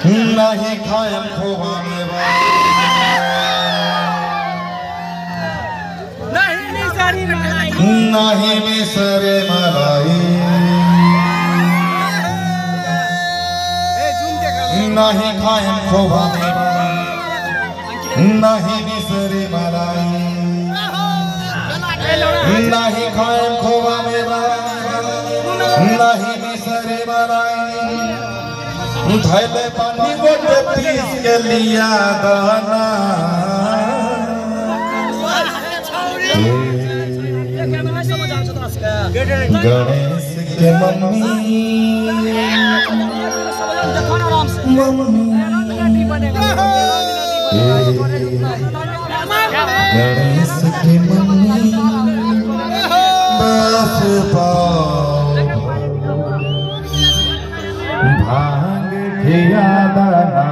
नहीं खायम खोवा मेवा नहीं मिसरे मलाई नहीं खायम खोवा मेवा नहीं मिसरे मलाई नहीं खायम खोवा मेवा नहीं मिसरे मलाई धैले पानी गोटे पीस के लिया दाना गणेश के मम्मी गणेश की मम्मी बस पाओ भांग खिया दाना